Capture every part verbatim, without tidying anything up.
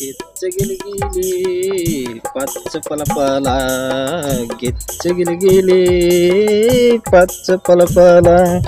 ಗಿಚ್ಚಗಿಲಿಗಿಲಿ ಪಚ್ಚ ಫಲ ಫಲ ಗಿಚ್ಚಗಿಲಿಗಿಲಿ ಪಚ್ಚ ಫಲ ಫಲ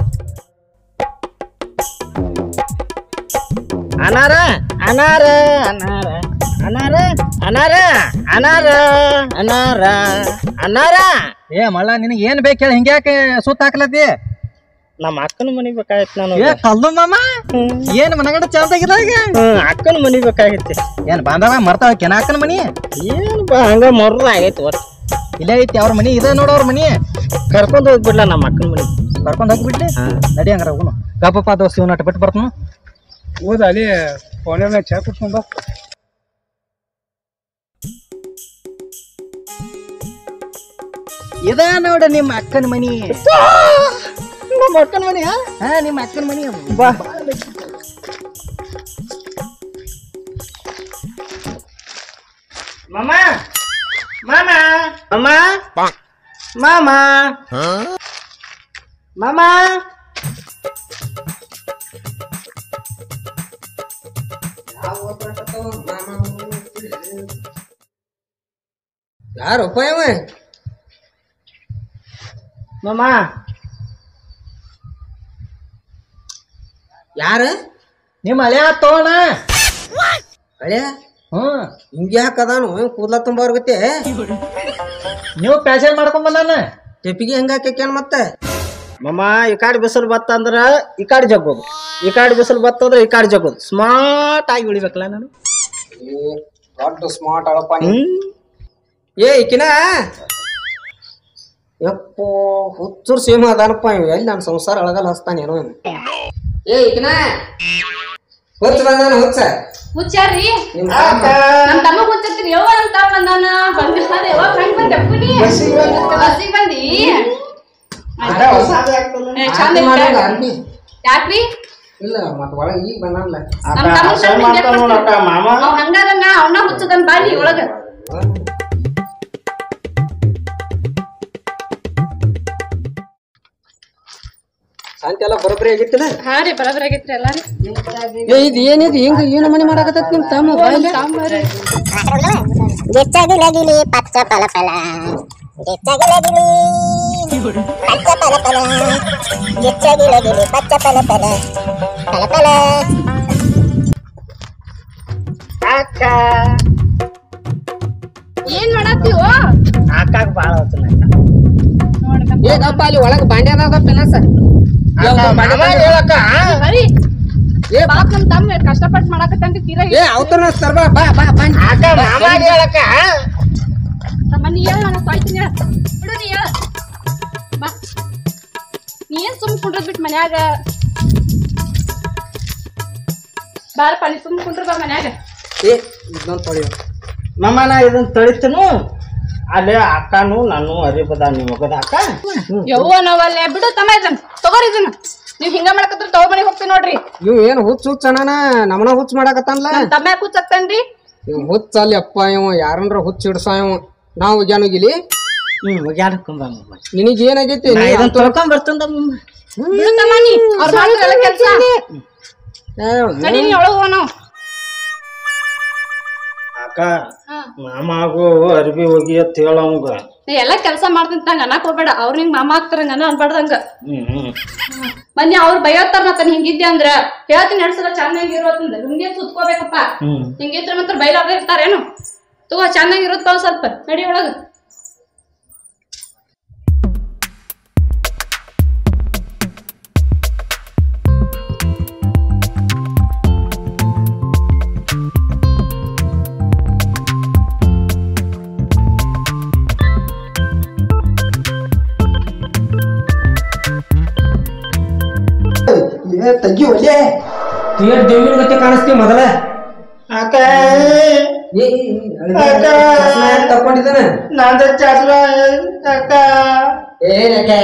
ಅನಾರ ಅನಾರ ಅನಾರ ಅನಾರ ಅನಾರ ಅನಾರ ಅನಾರ ಅನಾರ ಏ ಮಳ್ಳ ನಿನಗೆ ಏನ್ ಬೇಕು ಹೇಳಿ ಹಿಂಗ್ಯಾಕೆ ಸುತ್ತ ಹಾಕ್ಲತ್ತಿ ನಮ್ಮ ಅಕ್ಕನ ಮನಿ ಬೇಕಾಗಿತ್ತು ನಾನು ಏ ಕಲ್ಲು ಮಾಮ ಏನ್ ಮನಗಂಡ ಚಂದಾಗಿದಾಗ ಹ್ಮ್ ಅಕ್ಕನ ಮನಿ ಬೇಕಾಗಿತ್ತು ಏನ್ ಬಾಂಧವ ಮರ್ತಾವ ಕೆನ ಅಕ್ಕನ ಮನಿ ಏನ್ ಬಾ ಹಂಗ ಮರ್ರ ಆಗೈತಿ ಒಟ್ಟು ಇಲ್ಲೇ ಐತಿ ಅವ್ರ ಮನಿ ಇದ ನೋಡ ಅವ್ರ ಮನಿ ಕರ್ಕೊಂಡ್ ಹೋಗ್ಬಿಡ್ಲ ನಮ್ಮ ಅಕ್ಕನ ಮನಿ ಕರ್ಕೊಂಡ್ ಹೋಗ್ಬಿಡ್ಲಿ ನಡಿ ಹಂಗಾರ ಹೋಗುನು ಗಪ್ಪಪ್ಪ ದೋಸ್ತಿ ಇವ್ ನಟ ಬಿಟ್ಟು ಬರ್ತನು ಹೋದ ಅಲ್ಲಿ ಫೋನ್ ಚಾ ಕುಡ್ಕೊಂಡ್ ಬಾ ಇದ ನೋಡ ನಿಮ್ಮ ಅಕ್ಕನ ಮನಿ ನಮ್ಮ ಅಕ್ಕನ ಮನಿ ಹಾ ನಿಮ್ಮ ಅಕ್ಕನ ಮನಿ ಬಾ ಮಾಮ ಮಾಮ ಮಾಮ ಮಾಮ ಮಾಮ ಯಾರಪ್ಪ ಇವ ಮಾಮ ಯಾರ ನಿಮ್ಮ ಹಳೆ ತೋಣ ಹಳೆ ಹ್ಮ್ ಹಿಂಗೆ ಹಾಕದಾನು ಕೂದ್ಲ ತುಂಬ ಅವ್ರಗತ್ತೆ ನೀವು ಪ್ಯಾಸೇಜ್ ಮಾಡ್ಕೊಂಡ್ ಬಂದಾನ ಟೆಪಿಗೆ ಹೆಂಗ ಹಾಕ್ಯಾನ ಮತ್ತೆ ಮಾಮ ಈ ಕಾಡಿ ಬಿಸಿಲು ಬತ್ತ ಅಂದ್ರ ಈ ಕಾಡಿ ಜಗ್ಗೋದು ಈ ಕಾಡಿ ಬಿಸಿಲು ಬತ್ತ ಅಂದ್ರ ಈ ಕಾಡಿ ಜಗ್ಗೋದು ಸ್ಮಾರ್ಟ್ ಆಗಿ ಉಳಿಬೇಕಲ್ಲ ನಾನು ದೊಡ್ಡ ಸ್ಮಾರ್ಟ್ ಅಳಪ್ಪ ನೀ ಹ್ಮ್ ಏ ಈಕಿನ ಯಪ್ಪೋ ಹುಚ್ಚೂರ್ ಸೇಮ ಅದಾನಪ್ಪ ಇವ್ ಎಲ್ಲಿ ನಾನು ಸಂಸಾರ ಅಳಗಲ್ಲ ಹಸ್ತಾನೇನೋ ಏ ಈಕಿನ ಹುಚ್ಚ ಬಂದಾನ ಹುಚ್ಚ ಹುಚ್ಚಾರ್ರಿ ನಿಮ್ ನಮ್ ತಮ್ಮ ಹುಚ್ಚಿರ್ತೀರಿ ಯವ್ವ ನಮ್ ತಮ್ಮ ಬಂದಾನ ಬಂದಿರ್ತಾರ ಯಾವಾಗ ಹೆಂಗ್ ಬಂದೆ ಅಪ್ಪನಿ ಬಸ್ಸಿಗೆ ಬಂದಿ ಏ, ಚಂದ ಐತೆ. ಯಾಕ್ರಿ ಇಲ್ಲ ಮತ್ತ ಒಳಗ ಈಗ ಬಂದಾನಲ್ಲ ನಮ್ ತಮ್ಮ ಅಸಹ್ಯ ಮಾಡ್ತಾನ ನೋಡಕ್ಕ ಮಾಮ ಅವ್ ಹಂಗಾರಂಗ ಅವನ ಹುಚ್ಚದನ್ ಬಾರಿ ಒಳಗ ಶಾಂತಿ ಎಲ್ಲ ಬರೋಬ್ಬರಿ ಆಗಿತ್ತಿಲ್ಲ ಹಾ ರೀ ಬರಬರಿ ಆಗೈತ್ರಿ ಎಲ್ಲಾರಿ ಏ ಇದು ಏನಿದು ಹಿಂಗ ಏನು ಮನಿ ಮಾಡಾಕತ್ತ ನಿಮ್ ತಮ್ಮ ಬಾಯಿಲೆ ಗಿಚ್ಚಗಿಲಗಿಲಿ ಪಚ್ಚ ಫಲ ಫಲ ಗಿಚ್ಚಗಿಲಗಿಲಿ ಪಚ್ಚ ಫಲ ಫಲ ಗಿಚ್ಚಗಿಲಗಿಲಿ ಪಚ್ಚ ಫಲ ಫಲ ಫಲ ಫಲ ಅಕ್ಕ ಏನ್ ಮಾಡತ್ತೀವೋ ಅಕ್ಕಾಗ ಬಾಳ ಹೊತ್ತು ಏ ಗಪ್ಪ ಅಲ್ಲಿ ಒಳಗ ಬಾಂಡೆ ಅದಾವ ಪೆನಸ ಹೇಳಕ್ಕ ಬರೀ ಏ ಪಾಪ ನಮ್ ತಮ್ಮ ಕಷ್ಟಪಟ್ಟು ಮಾಡಾಕತ್ತಂತ ತೀರಾ ಏ ಅವತನ ಸರ್ಬಾ ಬಾ ಬಾ ಬಾ ಅಕ್ಕ ಮಾಮ ಹೇಳಕ್ಕ ಮನಿ ಹೇಳ ನಾನು ಸಾಯ್ತೀನಿ ಹೇಳ ಬಿಡು ನೀ ಹೇಳ ಬಾ ನೀ ಏನ್ ಸುಮ್ ಕುಂಡ್ರದ್ ಬಿಟ್ಟು ಮನ್ಯಾಗ ಬಾರಪ್ಪ ನೀ ಸುಮ್ ಕುಂಡ್ರ ಬಾ ಮನ್ಯಾಗ ಏ ಇದೊಂದು ತೊಳೆಯೋ ಮಾಮ ನಾ ಇದನ್ನ ತಳಿತನು ಅಲ್ಲೇ ಅಕ್ಕನು ನಾನು ಅರಿಬದ ನಿಮಗದ ಅಕ್ಕ ಯವ್ವ ನಾವಲ್ಲೇ ಬಿಡು ತಮ್ಮ ಇದನ್ ತಗೋರಿ ಇದನ್ನ ನೀವ್ ಹಿಂಗ ಮಾಡಕತ್ರ ತಗೋ ಮನೆಗೆ ಹೋಗ್ತೀವಿ ನೋಡ್ರಿ ಇವ್ ಏನ್ ಹುಚ್ಚ ಹುಚ್ಚ ಅಣ್ಣನ ನಮನ ಹುಚ್ಚ ಮಾಡಾಕತ್ತಾನಲ್ಲ ನಮ್ ತಮ್ಮ ಯಾಕೆ ಕೂಚಕ್ತಾನ್ರಿ ಇವ್ ಹುಚ್ಚ ಅಲ್ಲಿ ಅಪ್ಪ ಇವ ಯಾರನ್ರ ಹುಚ್ಚ ಹಿಡ್ಸ ಇವ ನಾವು ಜಾನುಗಿಲಿ ಹ್ಮ್ ಒಗ್ಯಾಡ್ಕೊಂಡ್ ಬಾ ಮಾಮ ನಿನಗ್ ಏನಾಗೈತಿ ನಾ ಇದನ್ನ ತೊಳ್ಕೊಂಡ್ ಬರ್ತಂದ ಮಾಮ ಬಿಡು ತಮ್ಮ ನೀ ಅವ್ರ ಮಾಡ್ತಾರಲ್ಲ ಕೆಲ್ಸ ನಡಿ ನೀ ಒಳಗ್ ಹೋಗೋಣ ಅಕ್ಕ ಮಾಮಾಗು ಅರ್ಬಿ ಹೋಗಿ ಅಂತ ಹೇಳವಂಗ ನೀ ಎಲ್ಲಾ ಕೆಲ್ಸ ಮಾಡ್ತೀನಿ ತಂಗ ಅನ್ನಕ್ ಹೋಗ್ಬೇಡ ಅವ್ರ ನಿಂಗ್ ಮಾಮ ಆಗ್ತಾರಂಗ ಅನ್ನ ಅನ್ಬಾರ್ದಂಗ ಹ್ಮ್ ಹ್ಮ್ ಮೊನ್ನೆ ಅವ್ರು ಬೈಯೋತ್ತಾರ ಮತ್ತ ಹಿಂಗಿದ್ದೆ ಅಂದ್ರ ಹೇಳ್ತೀನಿ ನಡ್ಸಲ ಚೆನ್ನಾಗಿ ಇರೋತಂದ ಹಿಂಗೆ ಸುತ್ಕೋಬೇಕಪ್ಪ ಹ್ಮ್ ಹಿಂಗಿದ್ರ ಮಾತ್ರ ಬೈಲಾರ್ದ ಇರ್ತಾರೇನು ತಗೋ ಚೆನ್ನಾಗಿ ಇರುತ್ತ ಒಂದ್ ಸ್ವಲ್ಪ ನಡಿ ಒಳಗ ಏ ತಗ್ಗಿ ಒಲೆ ತೀರ್ ದೇವಿನ ಗತಿ ಕಾಣಿಸ್ತೀವಿ ಮೊದಲ ಅಕ್ಕ ಏ ತಕೊಂಡಿದ್ದಾನೆ ನಂದ ಚಸ್ಮ ಅಕ್ಕ ಏನಕ್ಕೆ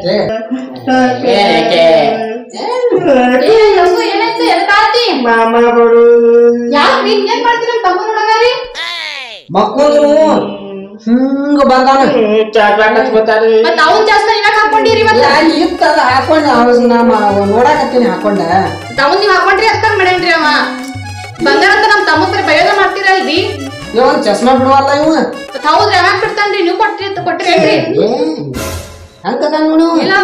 ಏನಾಯ್ತು ಎದಕಾತಿ ಮಾಮ ಬರು ಯಾಕ್ರಿ ಹಿಂಗೇನ್ ಮಾಡ್ತೀರಿ ನಮ್ ತಮ್ಮ ನೋಡಗಾರಿ ಮಕ್ಕಳು ಹಿಂಗ ಬಂದಾನ ಚಾಕ್ಲೇಟ್ ಹಚ್ಕೋತಾರಿ ಮತ್ತ ಅವ್ನ್ ಜಾಸ್ತಿ ನೀವ್ಯಾಕ ಹಾಕೊಂಡಿರಿ ಮತ್ತ ಇತ್ತದ ಹಾಕೊಂಡ ನಮ್ಮ ನೋಡಾಕತ್ತೀನಿ ಹಾಕೊಂಡ ತಮ್ಮನ್ ನೀವ್ ಹಾಕೊಂಡ್ರಿ ಅದಕ್ಕ ಮಾಡೇನ್ರಿ ಅವ ಬಂಗಾರ ಅಂತ ನಮ್ ತಮ್ಮ ಸರಿ ಬಯೋದ ಮಾಡ್ತೀರಲ್ರಿ ಇವ ಚಸ್ಮಾ ಬಿಡುವಲ್ಲ ಇವ ಹೌದ್ರಿ ಯಾವಾಗ ಬಿಡ್ತಾನ್ರಿ ನೀವು ಕೊಟ್ರಿ ಕೊಟ್ರೇನ್ರಿ ಹಂಗದ ನೋಡು ಇಲ್ಲ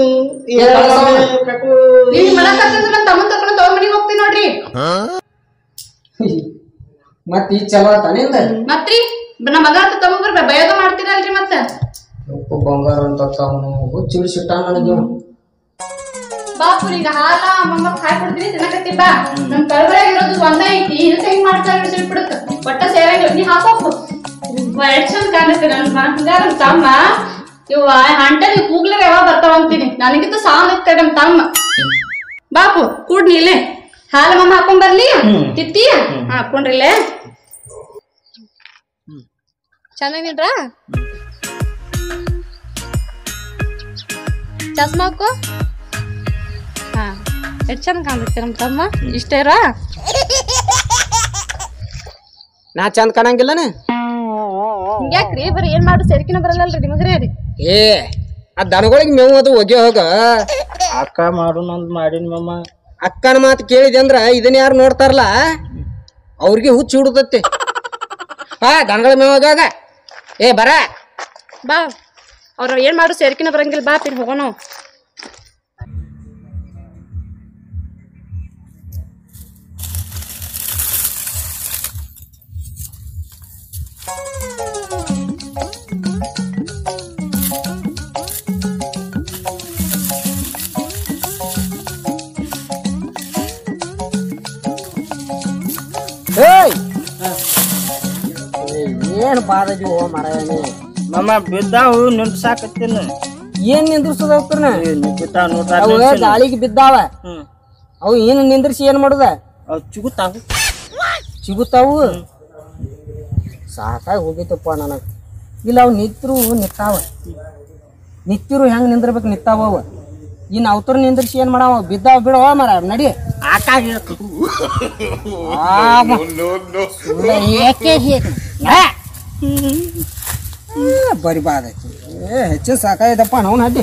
ನೀವ್ ಮಾಡಕತ್ತಂದ್ರ ನನ್ ತಮ್ಮನ್ ತಕೊಂಡ್ ತವ್ರ ಮನಿಗ್ ಹೋಗ್ತೀನಿ ನೋಡ್ರಿ ಮತ್ ಈ ಚಲೋ ತಾನಿಂದ ಮತ್ರಿ ನಮ್ಮ ಮಗ ಅಂತ ತಗೊಂಡ್ರ ಬಯೋದ ಮಾಡ್ತೀರಲ್ರಿ ಮತ್ತ ಬಂಗಾರ ಅಂತ ಹುಚ್ಚಿಡಿಸಿಟ್ಟ ನನಗೆ ಬಾಪು ಈಗ ಹಾಲ ಅಮ್ಮಮ್ಮ ಹಾಕಿ ಕೊಡ್ತೀನಿ ತಿನ್ನಕತ್ತಿ ಬಾ ನಮ್ ಕಳ್ಬಳ ಇರೋದು ಒಂದ ಐತಿ ಇದಕ್ಕ ಹೆಂಗ್ ಮಾಡ್ತಾರೆ ಬಿಡುತ್ತ ಒಟ್ಟ ಸೇರಂಗಿಲ್ಲ ನೀ ಹಾಕೋಕು ಎಷ್ಟ್ ಚಂದ ಕಾಣುತ್ತೆ ನನ್ ಹಂಗ ನಮ್ ತಮ್ಮ ಇವ ಹಂಟ ನೀವು ಕೂಗ್ಲರ್ ಯಾವಾಗ ಬರ್ತಾವ ಅಂತೀನಿ ನನಗಿಂತ ಸಾವನ್ ಇರ್ತಾರೆ ನಮ್ ತಮ್ಮ ಬಾಪು ಕೂಡ್ನಿ ಇಲ್ಲೇ ಹಾಲ ಮಮ್ಮ ಹಾಕೊಂಡ್ ಬರ್ಲಿ ತಿತ್ತಿ ಹಾಕೊಂಡ್ರಿ ಇಲ್ಲೇ ಚೆನ್ನಾಗಿದ್ರ ಚಸ್ಮಾ ಹಾಕೋ ಹಾ ಎಷ್ಟ್ ಚಂದ ಕಾಣುತ್ತೆ ನಮ್ ತಮ್ಮ ಇಷ್ಟೇರಾ ನಾ ಚಂದ ಕಾಣಂಗಿಲ್ಲನ ಹಿಂಗ್ಯಾಕ್ರಿ ಬರೀ ಏನ್ ಮಾಡು ಸೇರ್ಕಿನ ಬರಲ್ಲಲ್ರಿ ನಿಮಗ್ರಿ ರೀ ಏ ಆ ದನಗಳಿಗೆ ಮೇವು ಅದು ಒಗೆ ಹೋಗ ಅಕ್ಕ ಮಾಡು ನಂದ್ ಮಾಡಿನ ಮಮ್ಮ ಅಕ್ಕನ ಮಾತು ಕೇಳಿದೆ ಅಂದ್ರ ಇದನ್ನ ಯಾರು ನೋಡ್ತಾರಲ್ಲ ಅವ್ರಿಗೆ ಹುಚ್ಚು ಹುಡುತತ್ತೆ ಹಾ ದನಗಳ ಮೇವು ಹೋಗಾಗ ಏ ಬರ ಬಾ ಅವ್ರ ಏನ್ ಮಾಡು ಸೇರ್ಕಿನ ಬರಂಗಿಲ್ಲ ಬಾ ತಿನ್ ಹೋಗೋಣ ಏನ್ ಬಾದಜಿ ಹೋ ಮರನಿ ಮಮ್ಮ ಬಿದ್ದಾವು ನಿಂದ್ಸಾಕತ್ತೀನಿ ಏನ್ ನಿಂದ್ರಿಸೋದ ಬಿದ್ದಾವ ನೋಡ್ರ ಅವ ಗಾಳಿಗೆ ಬಿದ್ದಾವ ಹ್ಮ್ ಅವು ಏನು ನಿಂದ್ರಿಸಿ ಏನ್ ಮಾಡುದ ಅವ್ ಚಿಗುತ್ತಾವು ಸಿಗುತ್ತಾವು ಸಾಕಾಗಿ ಹೋಗೈತಪ್ಪ ನನಗ ಇಲ್ಲ ಅವ್ ನಿತ್ರು ನಿತ್ತಾವ ನಿತ್ತಿರು ಹೆಂಗ್ ನಿಂದಿರ್ಬೇಕು ನಿತ್ತಾವ ಅವ ಇನ್ ಅವತರ ನಿಂದ್ರಿಸಿ ಏನ್ ಮಾಡಾವ ಬಿದ್ದಾವ ಬಿಡವ ಮರ ನಡಿ ಆಕಾಗಿ ಬರಿ ಬಾದ ಏ ಹೆಚ್ಚಿನ ಸಾಕಾಯ್ತಪ್ಪ ನಾವು ನಡ್ಡಿ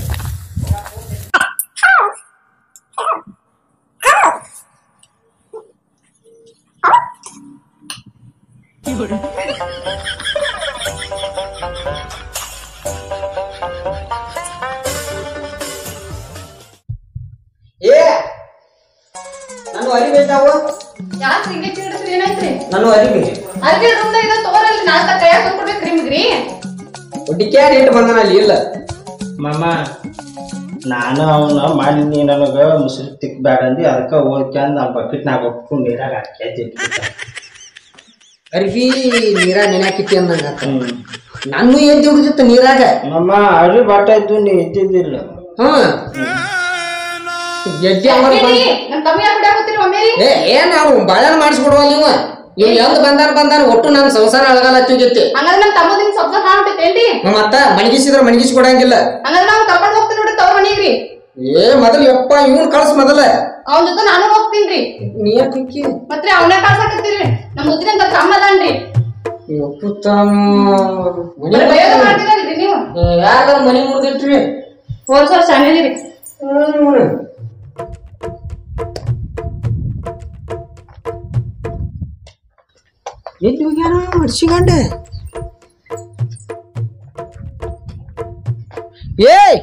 ಏ ನಾನು ಅರಿವಿ ಐತಾವ ಯಾಕೆ ಹಿಂಗೆ ಚಿಗಿಡ್ತೀರಿ ಏನಾಯ್ತ್ರಿ ನಾನು ಅರಿವಿ ಅರ್ಬಿ ರೂಮ್ದಾಗ ಇದ ತಗೋರಲ್ರಿ ನಾ ತ ಕೈಯಾಗ ಕೊಡ್ಬೇಕ್ರಿ ನಿಮ್ಗ್ರಿ ಹುಡುಕ್ಯಾಡ್ ಇಟ್ಟು ಬಂದನ ಅಲ್ಲಿ ಇಲ್ಲ ಮಮ್ಮ ನಾನು ಅವನ ಮಾಡಿ ನನಗ ಮುಸುರಿ ತಿಕ್ ಬ್ಯಾಡ ಅಂದಿ ಅದಕ್ಕ ಹೋಗ್ಕ್ಯಾಂದ್ ನಾ ಬಕೆಟ್ನಾಗ ಹೊಕ್ಕು ನೀರಾಗ ಹಾಕಿ ಅರಿವಿ ನೀರಾಗ ನೆನ್ಯಾಕಿತ್ತಿ ಅಂದಂಗ ನಾನು ಏನ್ ತಿಳ್ದಿತ್ತು ನೀರಾಗ ಮಮ್ಮ ಅರಿ ಬಾಟ ಇದ್ದು ನೀ ಇದ್ದಿದ್ದಿಲ್ಲ ಹ್ಮ್ ಗೆಡ್ಡೆ ನಮ್ ತಮ್ಮ ಯಾಕೆ ಬಿಡಾಕತ್ತೀರಿ ಒಮ್ಮೆರಿ ಏ ಏನ್ ನಾವು ಬಾಳೆನ ಮಾಡಿಸ್ಬಿಡುವಲ್ಲ ನೀವು ಇವ್ ಎಂದ್ ಬಂದಾನ ಬಂದಾನ ಒಟ್ಟು ನನ್ನ ಸಂಸಾರ ಅಳಗಲ್ಲ ಹತ್ತಿಗೈತಿ ಹಂಗಾದ್ರೆ ನಮ್ ತಮ್ಮ ನಿಮ್ ಸಬ್ಸ ಕಾಣ್ತೈತೇನ್ರಿ ಮತ್ತ ಮಣಗಿಸಿದ್ರ ಮಣಗಿಸಿ ಕೊಡಂಗಿಲ್ಲ ಹಂಗಾದ್ರೆ ನಾವು ಕರ್ಕೊಂಡ್ ಹೋಗ್ತೀನಿ ನೋಡ್ರಿ ತವ್ರ ಮನಿಗ್ರಿ ಏ ಮೊದಲು ಯಪ್ಪ ಇವನ್ ಕಳ್ಸ ಮೊದಲ ಅವನ ಜೊತೆ ನಾನು ಹೋಗ್ತೀನ್ರಿ ನೀ ಯಾಕೆ ಮತ್ತೆ ಅವನೇ ಕಳ್ಸಾಕತ್ತೀರಿ ನಮ್ ಮುದ್ದಿನ ಅಂತ ತಮ್ಮ ಅದಾನ್ರಿ ಬಯೋದ ಮಾಡ್ತೀರಲ್ರಿ ನೀವು ಯಾರ ಮನಿ ಮುರಿದಿಟ್ರಿ ಹೋದ್ ಸಲ ಸಣ್ಣದಿರಿ ಎಲ್ಲಿ ಹೋಗ್ಯಾನ ಮಡ್ಸಿಗಂಡ ಏಯ್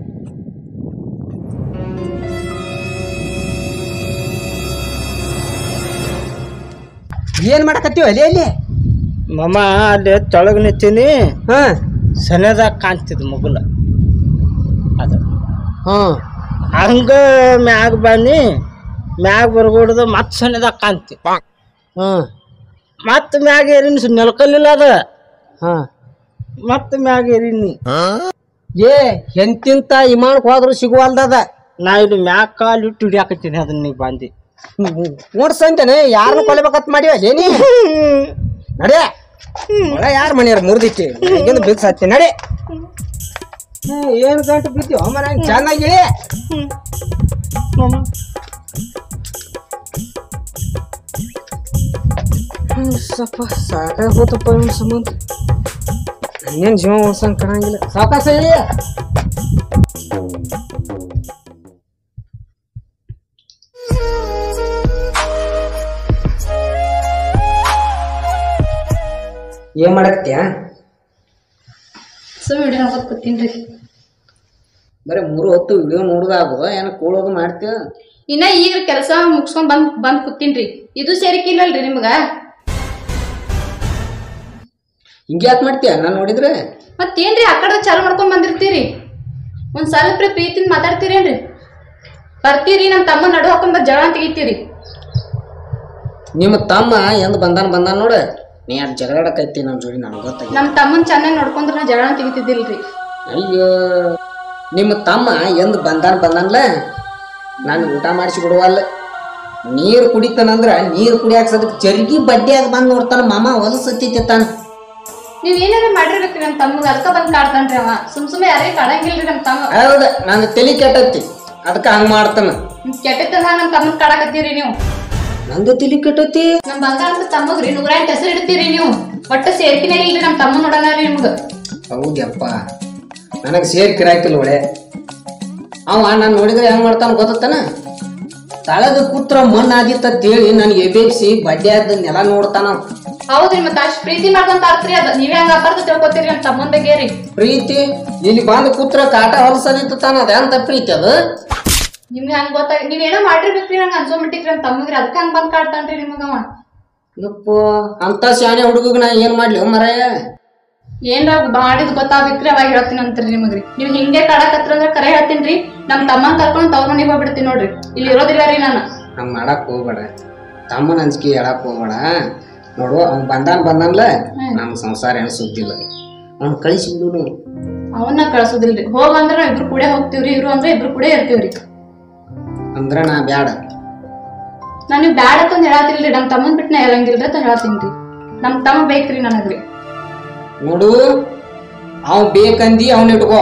ಏನ್ ಮಾಡಕತ್ತೀವ ಅಲ್ಲಿ ಅಲ್ಲಿ ಮಮ್ಮ ಅಲ್ಲಿ ತೊಳಗ್ ನಿಂತೀನಿ ಹಾ ಸನೇದಾಗ ಕಾಣ್ತಿದ್ ಮಗುಲ ಅದ ಹಾ ಹಂಗ ಮ್ಯಾಗ ಬನ್ನಿ ಮ್ಯಾಗ ಬರ್ಬಿಡ್ದು ಮತ್ ಸನೇದಾಗ ಕಾಣ್ತಿ ಹಾ ಮತ್ ಮ್ಯಾಗ ಏರಿನಿ ನೆಲ್ಕಲ್ಲಿಲ್ಲ ಅದ ಹಾ ಮತ್ ಮ್ಯಾಗ ಏರಿನಿ ಏ ಎಂತಿಂತ ಇಮಾನಕ್ ಹೋದ್ರು ಸಿಗುವಲ್ದದ ನಾ ಇಲ್ಲಿ ಮ್ಯಾಗ ಕಾಲು ಇಟ್ಟು ಹಿಡಿಯಾಕತ್ತೀನಿ ಅದನ್ನ ನೀ ಬಂದಿ ನೋಡ್ಸಂತೇನೆ ಯಾರನ್ನ ಕೊಲ್ಬೇಕತ್ ಮಾಡಿವ ನೀ ನಡೆ ಒಳ ಯಾರ ಮನೆಯಾರ ಮುರಿದಿಟ್ಟಿ ಈಗಿಂದ ಬಿಕ್ಸ್ ಹತ್ತಿ ನಡೆ ಏನ್ ಗಂಟು ಬಿದ್ದೀವ ಮನ ಚೆನ್ನಾಗಿ ಸ್ವಲ್ಪ ಸಾಕಾಗಿ ಹೋತಪ್ಪ ಇವನ್ ಸಂಬಂಧ ಇನ್ನೇನ್ ಜೀವ ಉಳ್ಸಂಗ್ ಕಾಣಂಗಿಲ್ಲ ಸಾವಕಾಶ ಹೇಳಿ ಏನ್ ಮಾಡಕ್ತ್ಯಾ? ಸುಮ್ಮನೆ ವಿಡಿಯೋ ನೋಡ್ಕೊತ ಕೂತೀನ್ರಿ. ಬರೀ ಮೂರು ಹೊತ್ತು ವಿಡಿಯೋ ನೋಡುದಾಗುದ ಏನ ಕೂಳೋದು ಮಾಡ್ತೀವ? ಇನ್ನ ಈಗ ಕೆಲಸ ಮುಗಿಸ್ಕೊಂಡ್ ಬಂದ್ ಬಂದ್ ಕೂತೀನ್ರಿ. ಇದು ಸೇರಿಕಿಲ್ಲಲ್ರಿ ನಿಮ್ಗ? ಹಿಂಗ್ಯಾಕ್ ಮಾಡ್ತೀಯ ನಾನ್ ನೋಡಿದ್ರೆ? ಮತ್ತೇನ್ರಿ ಆ ಕಡೆ ಚಾಲು ಮಾಡ್ಕೊಂಡ್ ಬಂದಿರ್ತೀರಿ, ಒಂದ್ ಸ್ವಲ್ಪ ಪ್ರೀತಿಯಿಂದ ಮಾತಾಡ್ತೀರೇನ್ರಿ? ಬರ್ತೀರಿ ನಮ್ ತಮ್ಮ ನಡು ಹಾಕೊಂಡ್ ಬರ್ ಜಗಳ ತೆಗಿತೀರಿ. ನಿಮ್ಮ ತಮ್ಮ ಎಂದ್ ಬಂದಾನ ಬಂದಾನ ನೋಡ, ನೀ ಯಾರು ಜಗಳಾಡಕೈತಿ ನಮ್ ಜೋಡಿ ನನಗೆ ಗೊತ್ತಾಗಿ. ನಮ್ ತಮ್ಮನ್ ಚೆನ್ನಾಗಿ ನೋಡ್ಕೊಂಡ್ರ ನಾ ಜಗಳ ತೆಗಿತಿದ್ದಿಲ್ರಿ. ಅಯ್ಯೋ ನಿಮ್ಮ ತಮ್ಮ ಎಂದ್ ಬಂದಾನ ಬಂದಾನಲ್ಲ, ನಾನು ಊಟ ಮಾಡಿಸಿ ಬಿಡುವಲ್ಲ. ನೀರು ಕುಡಿತಾನಂದ್ರ ನೀರು ಕುಡಿಯಾಕ ಸದಕ್ ಜರ್ಗಿ ಬಡ್ಡಿ ಆಗ ಬಂದ್ ನೋಡ್ತಾನ. ಮಾಮ ಹೊಲಸತ್ತಿತ್ತಾನ. ನೀವ್ ಏನಾರ ಮಾಡಿರ್ಬೇಕ್ರಿ ನಮ್ ತಮ್ಮಗ, ಅದಕ್ಕ ಬಂದ್ ಕಾಡ್ತಾನ್ರಿ ಅವ. ಸುಮ್ ಸುಮ್ಮನೆ ಯಾರೇ ಕಾಡಂಗಿಲ್ರಿ ನಮ್ ತಮ್ಮ. ಹೌದ, ನಾನು ತಲಿ ಕೆಟ್ಟೈತಿ ಅದಕ್ಕ ಹಂಗ ಮಾಡ್ತಾನ. ಕೆಟ್ಟದ ನಮ್ ತಮ್ಮನ್ ಕಾಡಕತ್ತೀರಿ ನೀವು. ನಂದು ತಲಿ ಕೆಟ್ಟೈತಿ. ನಮ್ ಬಂಗಾರದ ತಮ್ಮಗ್ರಿ ನೂರ ಎಂಟು ಹೆಸರು ಇಡ್ತೀರಿ ನೀವು. ಒಟ್ಟ ಸೇರ್ಕಿನೇ ಇಲ್ರಿ ನಮ್ ತಮ್ಮ ನೋಡೋಣ ರೀ ನಿಮ್ಗ. ಹೌದಪ್ಪ, ನನಗ್ ಸೇರ್ಕಿರಾಕಿಲ್ಲ ಒಳ್ಳೆ. ಅವ ನಾನು ನೋಡಿದ್ರೆ ಹೆಂಗ್ ಮಾಡ್ತಾನ ಗೊತ್ತಾನ? ತಳಗ ಕೂತ್ರ ಮಣ್ಣು ಆಗಿತ್ತ ಹೇಳಿ ನನ್ಗೆ ಎಬೇಕ್ಸಿ ಬಡ್ಡಿ ಆದ ನೆಲ ನೋಡ್ತಾನ. ಹೌದ್ರಿ, ಮತ್ತ ಅಷ್ಟ್ ಪ್ರೀತಿ ಮಾಡ್ಕೊಂತ ಆರ್ತ್ರಿ ಅದ. ನೀವೇ ಹಂಗ ಅಪಾರ್ಥ ತಿಳ್ಕೊತೀರಿ ನಮ್ ತಮ್ಮನ್ ಬಗ್ಗೆ ರೀ. ಪ್ರೀತಿ ಇಲ್ಲಿ ಬಂದ ಕೂತ್ರ ಕಾಟ ಹೊಲಸನಿತ್ತಾನ, ಅದ ಅಂತ ಪ್ರೀತಿ ಅದು? ನಿಮ್ಗೆ ಹಂಗ ಗೊತ್ತಾಗ ನೀವೇನೋ ಮಾಡಿರ್ಬೇಕ್ರಿ ನಂಗೆ ಅನ್ಸೋಬಿಟ್ಟಿಕ್ರಿ ನಮ್ ತಮ್ಮಗ್ರಿ, ಅದಕ್ಕ ಹಂಗ ಬಂದ್ ಕಾಡ್ತಾನ್ರಿ ನಿಮಗವ. ಯಪ್ಪ, ಅಂತ ಶಾಣೆ ಹುಡುಗ ನಾ ಏನ್ ಮಾಡ್ಲಿ ಮರಾಯ? ಏನ್ರ ಮಾಡಿದ್ ಗೊತ್ತಾಗ್ಬೇಕ್ರಿ ಅವಾಗ ಹೇಳ್ತೀನಿ ಅಂತ್ರಿ ನಿಮಗ್ರಿ. ನೀವ್ ಹಿಂಗೆ ಕಾಡಕತ್ರ ಅಂದ್ರ ಕರೆ ಹೇಳ್ತೀನ್ರಿ. ನಮ್ ತಮ್ಮನ್ ಕರ್ಕೊಂಡ್ ತವ್ರ ಮನೆಗೆ ಹೋಗ್ಬಿಡ್ತೀನಿ ನೋಡ್ರಿ. ಇಲ್ಲಿ ಇರೋದಿಲ್ಲ ರೀ ನಾನು. ಹಂಗ ಮಾಡಕ್ ಹೋಗ್ಬೇಡ, ತಮ್ಮನ ಅಂಜಿಕೆ ಹೇಳಕ್ ಹೋಗ್ಬೇಡ. ನೋಡು ಅವ್ನ್ ಬಂದಾನ ಬಂದಾನ್ಲ, ನಮ್ ಸಂಸಾರ ಏನು ಸುದ್ದಿಲ್ಲ. ಅವ್ನ್ ಕಳಿಸಿ ಬಿಡು. ಅವನ್ನ ಕಳ್ಸೋದಿಲ್ರಿ. ಹೋಗಂದ್ರ ನಾವ್ ಇಬ್ರು ಕೂಡ ಹೋಗ್ತಿವ್ರಿ, ಇವ್ರು ಅಂದ್ರೆ ಇಬ್ರು ಕೂಡ ಇರ್ತೀವ್ರಿ. ಅಂದ್ರ ನಾ ಬ್ಯಾಡ. ನಾನ್ ನೀವ್ ಬ್ಯಾಡ ಅಂತಂದ್ ಹೇಳತ್ತಿಲ್ರಿ. ನಮ್ ತಮ್ಮನ್ ಬಿಟ್ಟು ನಾ ಹೇಳಂಗಿಲ್ರಿ ಅಂತ ಹೇಳತ್ತೀನ್ರಿ. ನಮ್ ತಮ್ಮ ಬೇಕ್ರಿ ನನಗ್ರಿ. ನೋಡು, ಅವ್ ಬೇಕಂದಿ ಅವ್ನ ಇಟ್ಕೋ.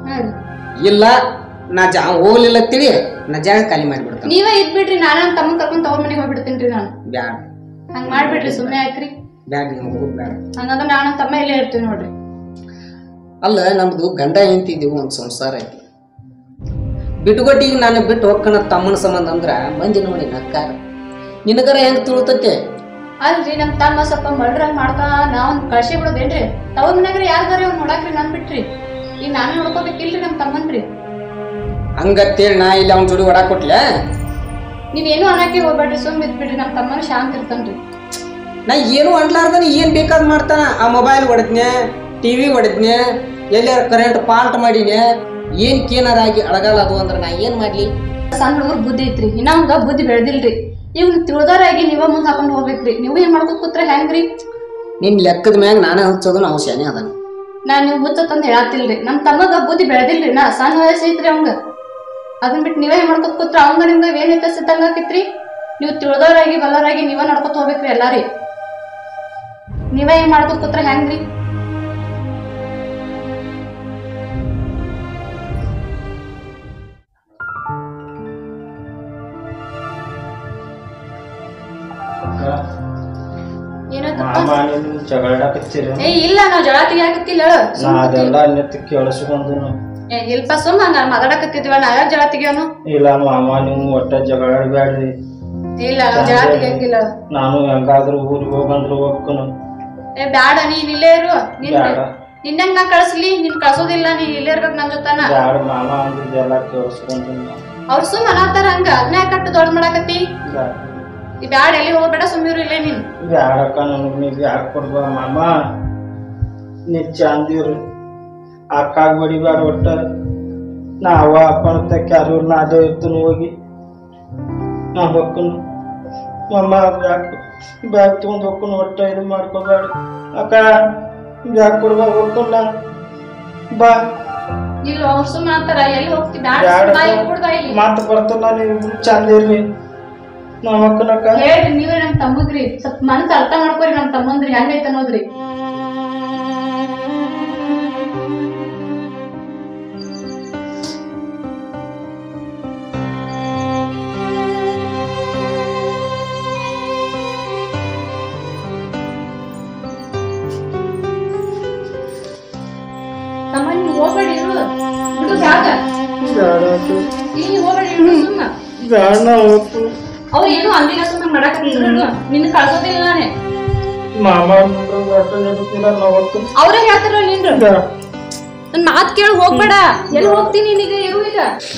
ಇಲ್ಲ ನಾ ಜಾ ಹೋಗ್ಲಿಲ್ಲ ತಿಳಿ ನಾ ಜಾಗ ಖಾಲಿ ಮಾಡಿಬಿಡ್ತಾನ. ನೀವೇ ಇದ್ಬಿಡ್ರಿ, ನಾನ ನಮ್ ತಮ್ಮನ್ ಕರ್ಕೊಂಡ್ ತವ್ರ ಮನೆಗೆ ಹೋಗ್ಬಿಡ್ತೀನ್ರಿ ನಾನು. ಬ್ಯಾಡ, ಹಂಗ ಮಾಡ್ಬಿಡ್ರಿ, ಸುಮ್ಮನೆ ಆಯ್ತ್ರಿ. ಬ್ಯಾಡ, ಬ್ಯಾಡ. ಹಂಗಂದ್ರ ನಾನು ನಮ್ಮ ತಮ್ಮ ಇಲ್ಲೇ ಇರ್ತೀವಿ ನೋಡ್ರಿ. ಅಲ್ಲ, ನಮ್ದು ಗಂಡ ಹೆಂಡ್ತಿದ್ದೀವಿ, ಒಂದ್ ಸಂಸಾರ ಐತಿ. ಬಿಟ್ಟುಗೊಟ್ಟಿಗೆ ನಾನು ಬಿಟ್ಟು ಹೋಗ್ಕಣ ತಮ್ಮನ ಸಂಬಂಧ ಅಂದ್ರ ಮಂದಿ ನೋಡಿ ನಕ್ಕಾರ. ನಿನಗರ ಹೆಂಗ್ ತಿಳ್ತತೆ? ಅಲ್ರಿ ನಮ್ ತಮ್ಮ ಸ್ವಲ್ಪ ಮಳ್ರಂಗ್ ಮಾಡ್ತಾ ನಾವ್ ಕಳ್ಸಿ ಬಿಡೋದೇನ್ರಿ? ತವ್ರ ಮನ್ಯಾಗ್ರಿ ಯಾರ್ದಾರ ಅವ್ನ ನೋಡಾಕ್ರಿ ನನ್ ಬಿಟ್ರಿ. ಈಗ ನಾನು ನೋಡ್ಕೋಬೇಕಿಲ್ರಿ ನಮ್ ತಮ್ಮನ್ರಿ. ಹಂಗತ್ತೇಳಿ ನಾ ಇಲ್ಲಿ ಅವ್ನ ಜೋಡಿ ಒಡಾಕ್ ಕೊಟ್ಲ? ನೀವೇನು ಅನ್ನಕ್ಕೆ ಹೋಗ್ಬೇಡ್ರಿ, ಸುಮ್ ಇದ್ಬಿಡ್ರಿ. ನಮ್ ತಮ್ಮನ ಶಾಂತ ಇರ್ತಾನ್ರಿ. ನಾ ಏನು ಅನ್ಲಾರ್ದನ ಏನ್ ಬೇಕಾದ್ ಮಾಡ್ತಾನ. ಆ ಮೊಬೈಲ್ ಹೊಡೆದ್ನೆ, ಟಿವಿ ಹೊಡೆದ್ನೆ, ಎಲ್ಲಾರ ಕರೆಂಟ್ ಪಾಲ್ಟ್ ಮಾಡಿನೆ, ಏನ್ ಕೇನಾರಾಗಿ ಅಳಗಾಲ ಅದು ಅಂದ್ರ ನಾ ಏನ್ ಮಾಡ್ಲಿ? ಸಣ್ಣ ಹುಡುಗರ್ ಬುದ್ಧಿ ಐತ್ರಿ, ಇನ್ನ ಅವಂಗ ಬುದ್ಧಿ ಬೆಳೆದಿಲ್ರಿ. ಇವ್ ತಿಳಿದಾರಾಗಿ ನೀವ ಮುಂದ್ ಹಾಕೊಂಡ್ ಹೋಗ್ಬೇಕ್ರಿ. ನೀವು ಏನ್ ಮಾಡ್ಕೊತ ಕೂತ್ರ ಹೆಂಗ್ರಿ? ನಿನ್ ಲೆಕ್ಕದ ಮ್ಯಾಗ ನಾನೇ ಹಚ್ಚೋದು ನಾವು ಶಾನೆ ಅದಾನ. ನಾ ನೀವ್ ಹುಚ್ಚತ್ತಂದ್ ಹೇಳತ್ತಿಲ್ರಿ. ನಮ್ ತಮ್ಮಗ ಬುದ್ಧಿ ಬೆಳೆದಿಲ್ರಿ. ನಾ ಸಣ್ಣ ವಯಸ್ಸು ಐತ್ರಿ ಅವಂಗ. ಅದನ್ ಬಿಟ್ಟು ನೀವೇ ಮಾಡ್ಕೊತ ಕೂತ್ರ ಅವಂಗ ನಿಮ್ಗ ಏನ್ ವ್ಯತ್ಯಾಸ ಆಕೈತ್ರಿ? ನೀವ್ ತಿಳಿದವರಾಗಿ ಬಲ್ಲರಾಗಿ ನೀವ ನಡ್ಕೊತ ಹೋಗ್ಬೇಕ್ರಿ ಎಲ್ಲಾರಿ. ನೀವೇ ಏನ್ ಮಾಡ್ಕೊತ ಕೂತ್ರ ಹೆಂಗ್ರಿ? ಏ ಇಲ್ಲ, ನಾವ್ ಜಗಳ ತೆಗಿಯಾಕತ್ತಿಲ್ಲ. ಕೇಳಿಸ್ಕೊಂಡು ಇಲ್ಪ ಸುಮ್ಮ ನಾನ್ ಮಾತಾಡಕತ್ತಿದ್ವಿ. ನಾ ಯಾರು ಜಗಳ ತೆಗಿಯೋನು? ಇಲ್ಲ ಮಾಮ, ನೀವು ಒಟ್ಟ ಜಗಳ ಆಡ್ಬ್ಯಾಡ್ರಿ. ಇಲ್ಲ, ನಾವ್ ಜಗಳ ತೆಗಿಯಂಗಿಲ್ಲ. ನಾನು ಹೆಂಗಾದ್ರೂ ಊರಿಗೆ ಹೋಗಂದ್ರು ಹೋಗ್ಕನು. ಏ ಬ್ಯಾಡ, ನೀನ್ ಇಲ್ಲೇ ಇರು. ನಿನ್ನಂಗ್ ನಾ ಕಳ್ಸ್ಲಿ? ನೀನ್ ಕಳ್ಸೋದಿಲ್ಲ, ನೀನ್ ಇಲ್ಲೇ ಇರ್ಬೇಕು ನನ್ ಜೊತೆನ. ಬ್ಯಾಡ ಮಾಮ ಅಂದಿದ್ದೆಲ್ಲ ಕೇಳಿಸ್ಕೊಂಡು ಅವ್ರು ಸುಮ್ ಅನ್ನತಾರ ಹಂಗ. ಅದನ್ನ ಕಟ್ಟು ದೊಡ್ಡ ಮಾಡಾಕತ್ತಿ. ಬ್ಯಾಡ, ಎಲ್ಲಿ ಹೋಗ್ಬೇಡ, ಸುಮ್ಮಿರು ಇಲ್ಲೇ ನೀನ್. ಬ್ಯಾಡಕ್ಕ, ನನಗ್ ನೀವ್ ಯಾಕೆ ಕೊಡ್ಬ ಮಾಮ. ನೀ ಚಂದಿರು ಅಕ್ಕಾಗ ಬಡಿಬ್ಯಾಡ. ಒಟ್ಟ ನಾವ ಅಪ್ಪನ ತಕ್ಕಾರು ನಾದೇ ಇರ್ತನು ಹೋಗಿ ನಾ ಹೊಕ್ಕನು. ಮಮ್ಮ ಬ್ಯಾಗ್ ಬ್ಯಾಗ್ ತಗೊಂಡ್ ಹೋಗ್ಕೊಂಡು ಒಟ್ಟ ಇದು ಮಾಡ್ಕೋಬೇಡ ಅಕ್ಕ. ಬ್ಯಾಗ್ ಕೊಡ್ಬ ಹೋಗ್ಕೊಂಡ ಬಾ. ಇಲ್ಲ, ಅವ್ರು ಸುಮ್ ಅಂತಾರ. ಎಲ್ಲಿ ಹೋಗ್ತಿ? ಬ್ಯಾಡ, ಮಾತು ಬರ್ತಲ್ಲ. ನೀವು ಚಂದಿರ್ರಿ ನಮ್ಮ ಅಕ್ಕನಕ್ಕ. ಹೇಳ್ರಿ ನೀವೇ ನಮ್ ತಮ್ಮಗ್ರಿ. ಸ್ವಲ್ಪ ಮನಸ್ಸು ಅರ್ಥ ಮಾಡ್ಕೋರಿ ನಮ್ ತಮ್ಮಂದ್ರಿ ಹೆಂಗೈತ ಅನ್ನೋದ್ರಿ. ತಮ್ಮ ನೀವ್ ಹೋಗ್ಬೇಡಿ, ಇರು ಬಿಡು ಬ್ಯಾಗ. ಇಲ್ಲಿ ಹೋಗ್ಬೇಡಿ, ಇರು ಸುಮ್ಮ. ಬ್ಯಾಡ, ನಾ ಹೋಗ್ತು. ಅವ್ರು ಏನು ಅಂದಿಲ್ಲ, ಸುಮ್ಮನೆ ಮಾಡಾಕತ್ತಿದ್ರು. ನಿನ್ನ ಕಳ್ಸೋದಿಲ್ಲ ನಾನೇ. ಮಾಮ ಒಟ್ಟು ನಡೀತಿಲ್ಲ ನಾವು ಹೋಗ್ತೀನಿ ಅವ್ರೇ ಹೇಳ್ತಾರಲ್ಲ ನಿನ್ರು ನನ್ ಮಾತ್ ಕೇಳಿ ಹೋಗ್ಬೇಡ ಎಲ್ಲಿ ಹೋಗ್ತೀನಿ ನೀನೀಗ ಇರು ಈಗ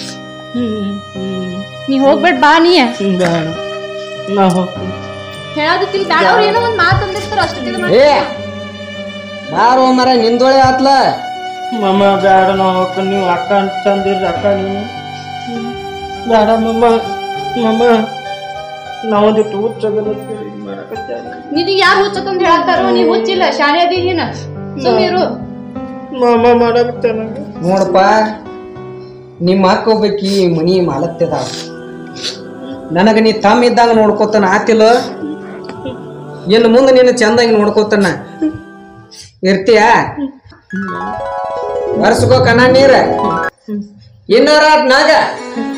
ನೀ ಹೋಗ್ಬೇಡ ಬಾ ನೀ ಬೇಡ ನಾ ಹೋಗ್ತೀನಿ ಹೇಳೋದಕ್ಕಿಲ್ಲ ಬೇಡ ಅವ್ರು ಏನೋ ಒಂದ್ ಮಾತು ಅಂದಿರ್ತಾರ ಅಷ್ಟೇ ಏ ಬಾರೋ ಮರ ನಿಂದೊಳೆ ಆತ್ಲ ಮಮ್ಮ ಬೇಡ ನಾ ಹೋಗ್ತೀನಿ ನೀವು ಅಕ್ಕ ಅಂತ ಚಂದಿರ್ರಿ ಅಕ್ಕ ನೀವು ಬೇಡ ಮಮ್ಮ ಮಮ್ಮ ನಾವೊಂದಿಟ್ಟು ಹುಚ್ಚಗಲ್ಲ ಮಾಡಕತ್ತಾರೆ ನಿನಗೆ ಯಾರು ಹುಚ್ಚಕಂತ ಹೇಳತ್ತಾರೋ ನೀ ಹುಚ್ಚಿಲ್ಲ ಶಾಣೆ ಅದಿ ನೀನ ಸುಮ್ಮಿರು ಮಾಮ ಮಾಡಕತ್ತಾನ ನೋಡಪ್ಪ ನಿಮ್ಮ ಅಕ್ಕ ಒಬ್ಬಕಿ ಮನಿ ಮಾಲತ್ತಿದ ನನಗ ನೀ ತಮ್ಮ ಇದ್ದಾಗ ನೋಡ್ಕೋತಾನ ಆತಿಲ್ಲ ಇನ್ನು ಮುಂದೆ ನೀನು ಚಂದಾಗಿ ನೋಡ್ಕೋತಾನ ಇರ್ತೀಯ ಬರ್ಸ್ಕೋ ಕಣ್ಣ ನೀರ ಇನ್ನಾರ ನಾಗ